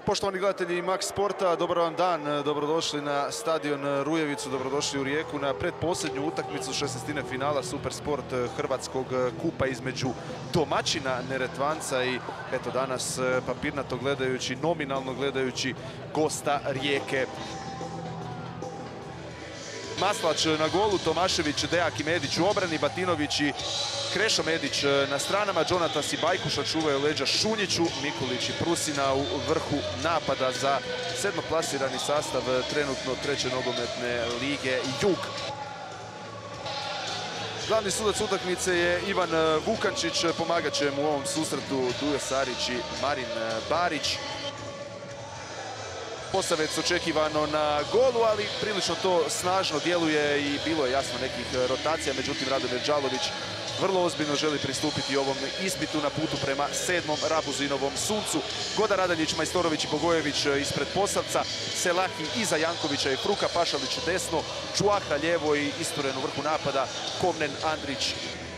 Poštovani gledatelji Max Sporta, dobar vam dan, dobrodošli na stadion Rujevicu, dobrodošli u Rijeku na predposljednju utakmicu 16. finala Supersport Hrvatskog kupa između domaćina Neretvanca i eto danas papirnato gledajući, nominalno gledajući gosta Rijeke. Maslač na golu, Tomašević, Dejak i Medić u obrani, Batinović i Krešo Medić na stranama, Džonatas i Bajkuša čuvaju leđa Šunjiću, Mikulić i Prusina u vrhu napada za sedmoplasirani sastav trenutno treće nogometne lige Jug. Glavni sudac utakmice je Ivan Vukančić, pomagat će mu u ovom susretu Dujo Sarić i Marin Barić. Posavec očekivano na golu, ali prilično to snažno djeluje i bilo je jasno nekih rotacija. Međutim, Radomir Đalović vrlo ozbiljno želi pristupiti ovom ispitu na putu prema 7. Rabuzinovom suncu. Goda Radaljić, Majstorović i Bogojević ispred Posavca, Selahi iza Jankovića i Fruka, Pašalić desno, Čuahra lijevo i Isturen u vrhu napada, Kovnen, Andrić.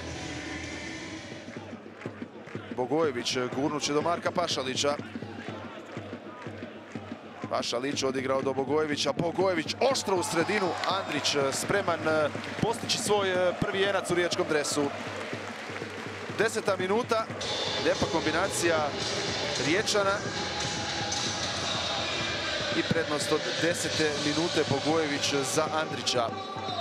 Bogojević gurnuće do Marka Pašalića. Pašalić odigrao do Bogojevića, Bogojević oštro u sredinu, Andrić spreman postići svoj prvi jenac u riječkom dresu. 10. minuta, lijepa kombinacija Riječana i prednost od 10. minute Bogojević za Andrića.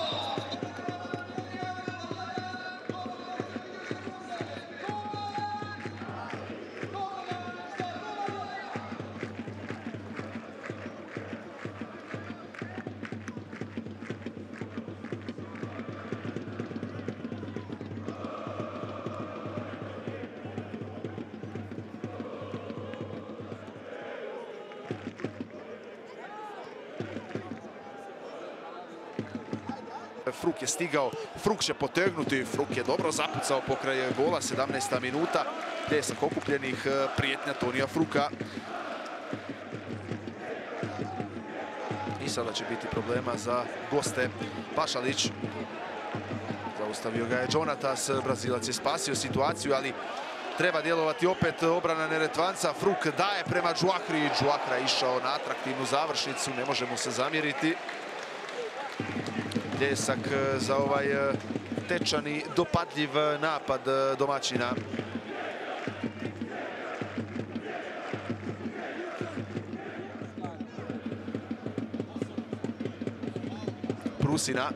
Fruk je stigao, Fruk će potegnuti, Fruk je dobro zapucao pokraj gola, 17. minuta, pljesak okupljenih, prijetnja Tonija Fruka. I sada će biti problema za goste. Pašalić, zaustavio ga je Džonatas, Brazilac je spasio situaciju, ali treba djelovati opet obrana Neretvanca. Fruk daje prema Čuahri, Čuahra je išao na atraktivnu završnicu, ne može mu se zamjeriti. Pljesak za ovaj tečani, dopadljiv napad domaćina. Prusina.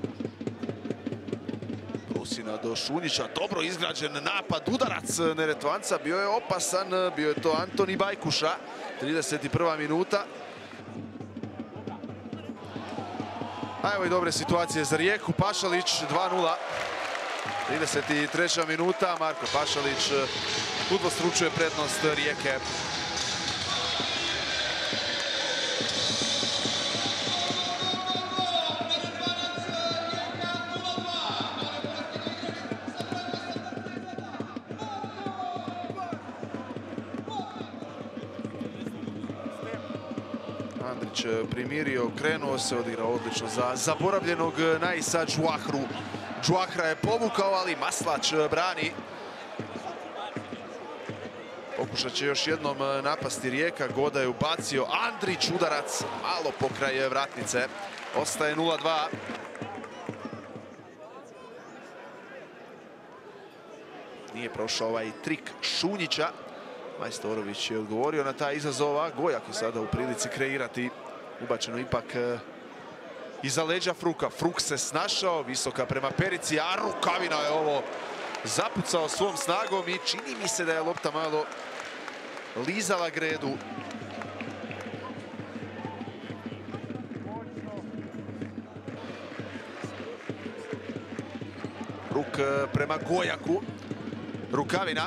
Prusina do Šunjića, dobro izgrađen napad, udarac Neretvanca, bio je opasan, bio je to Antoni Bajkuša, 31. minuta. A evo i dobre situacije za Rijeku, Pašalić 2:0, 33. minuta, Marko Pašalić udvostručuje prednost Rijeke. Andrić primirio, krenuo se, odigrao odlično za zaboravljenog Naisa Čuahru. Čuahra je povukao, ali Maslač brani. Pokušat će još jednom napasti Rijeka, Goda je ubacio, Andrić udarac, malo pokraj vratnice. Ostaje 0:2. Nije prošao ovaj trik Šunjića. Majstorović je odgovorio na taj izazov, a Gojak je sada u prilici kreirati. Ubačeno ipak iza leđa Fruka. Fruk se snašao, visoka prema Perici, a Rukavina je ovo zapucao svom snagom i čini mi se da je lopta malo lizala gredu. Ruk prema Gojaku. Rukavina.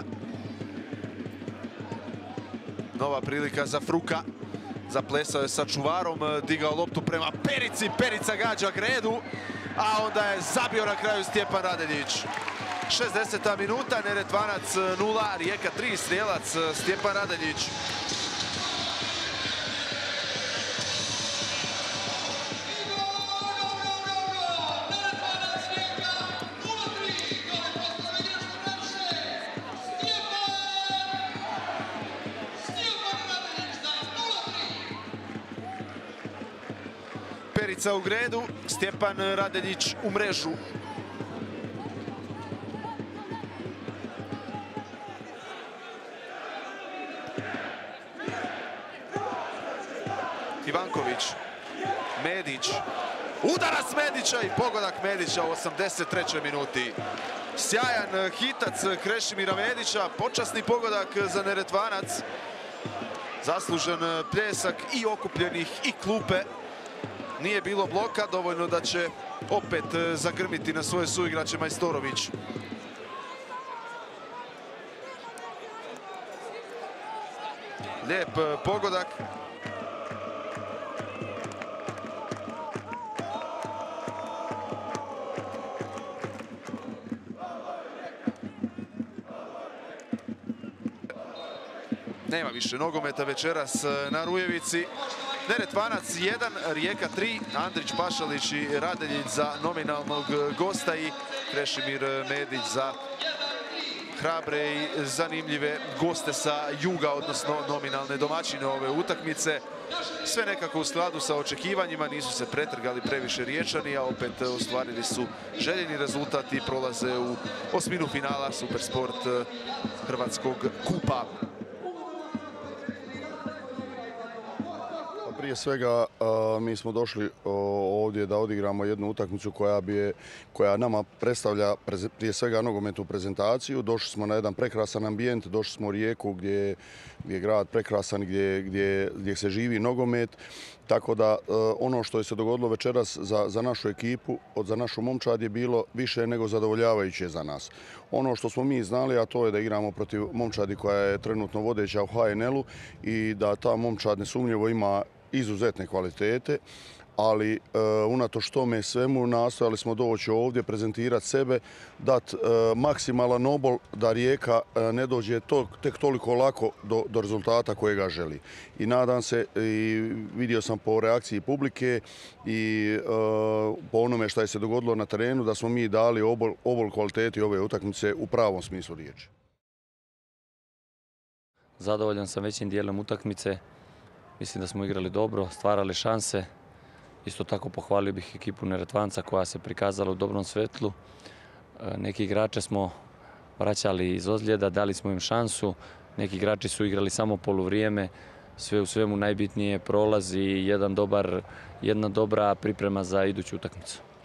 Nova prilika za Fruka. Zaplesao je sa čuvarom, digao loptu prema Perici. Perica gađa gredu, a onda je zabio na kraju Stjepan Radeljić. 60. minuta, Neretvanac 0, Rijeka 3, strijelac Stjepan Radeljić. utakmica u gredu. Stjepan Radeljić u mrežu. Ivanković, Medić, udarac Medića i pogodak Medića u 83. minuti. Sjajan hitac Krešimira Medića, počasni pogodak za Neretvanac. Zaslužen pljesak i okupljenih i klupe. Nije bilo bloka, dovoljno da će opet zagrmiti na svoje suigrače Majstorović. Lijep pogodak. Nema više nogometa večeras na Rujevici. Neretvanac 1, Rijeka 3, Andrić Pašalić i Radeljić za nominalnog gosta i Krešimir Medić za hrabre i zanimljive goste sa juga, odnosno nominalne domaćine ove utakmice. Sve nekako u skladu sa očekivanjima, nisu se pretrgali previše Riječani, a opet ostvarili su željeni rezultat i prolaze u osminu finala Supersport Hrvatskog kupa. Prije svega mi smo došli ovdje da odigramo jednu utakmicu koja nama predstavlja prije svega nogometnu prezentaciju. Došli smo na jedan prekrasan ambijent, došli smo u Rijeku gdje je grad prekrasan, gdje se živi nogomet. Tako da ono što je se dogodilo večeras za našu ekipu, za našu momčad je bilo više nego zadovoljavajuće za nas. Ono što smo mi znali, a to je da igramo protiv momčadi koja je trenutno vodeća u HNL-u i da ta momčad nesumnjivo ima izuzetne kvalitete, ali unatoč tome svemu nastojali smo doći ovdje, prezentirati sebe, dati maksimalan obol da Rijeka ne dođe tek toliko lako do rezultata kojega želi. I nadam se, i vidio sam po reakciji publike i po onome što je se dogodilo na terenu, da smo mi dali obol kvaliteti ove utakmice u pravom smislu riječi. Zadovoljan sam većim dijelom utakmice. Mislim da smo igrali dobro, stvarali šanse. Isto tako pohvalio bih ekipu Neretvanca koja se prikazala u dobrom svetlu. Neki igrače smo vraćali iz ozljeda, dali smo im šansu. Neki igrači su igrali samo poluvrijeme. Sve u svemu najbitnije prolaz i jedna dobra priprema za iduću utakmicu.